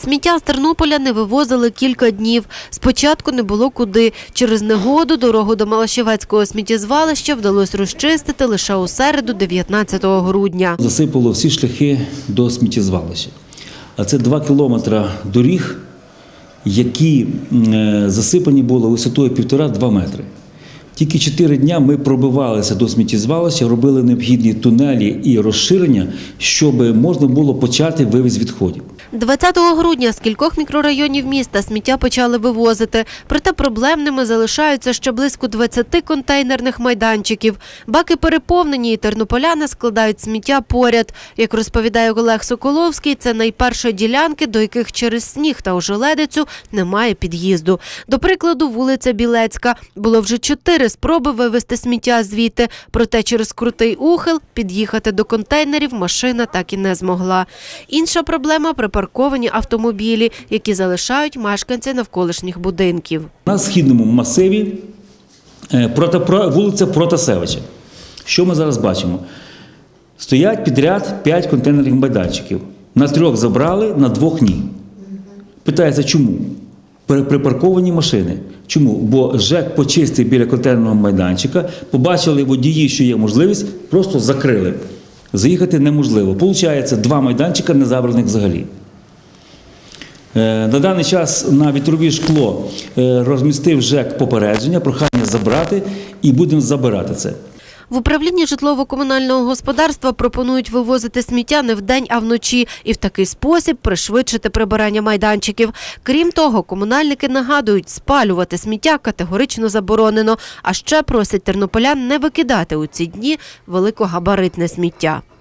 Сміття з Тернополя не вивозили кілька днів. Спочатку не було куди. Через негоду дорогу до Малашівецького сміттєзвалища вдалося розчистити лише у середу, 19 грудня. Засипало всі шляхи до сміттєзвалища. А це 2 кілометри доріг, які засипані були висотою 1,5–2 метри. Тільки 4 дні ми пробивалися до сміттєзвалища, робили необхідні тунелі і розширення, щоб можна було почати вивіз відходів. 20 грудня з кількох мікрорайонів міста сміття почали вивозити. Проте проблемними залишаються ще близько 20 контейнерних майданчиків. Баки переповнені і тернополяни складають сміття поряд. Як розповідає Олег Соколовський, це найперші ділянки, до яких через сніг та ожеледицю немає під'їзду. До прикладу, вулиця Білецька. Було вже 4 спроби вивезти сміття звідти. Проте через крутий ухил під'їхати до контейнерів машина так і не змогла. Інша проблема – припарковані автомобілі, які залишають мешканці навколишніх будинків. На східному масиві вулиця Протасевича. Що ми зараз бачимо? Стоять підряд 5 контейнерних майданчиків. На 3 забрали, на 2 ні. Питається, чому? Припарковані машини. Чому? Бо ЖЕК почистив біля контейнерного майданчика, побачили водії, що є можливість, просто закрили. Заїхати неможливо. Получається, 2 майданчика не забраних взагалі. На даний час на вітрові шкло розмістив ЖЕК попередження, прохання забрати, і будемо забирати це. В управлінні житлово-комунального господарства пропонують вивозити сміття не вдень, а вночі і в такий спосіб пришвидшити прибирання майданчиків. Крім того, комунальники нагадують, спалювати сміття категорично заборонено, а ще просять тернополян не викидати у ці дні великогабаритне сміття.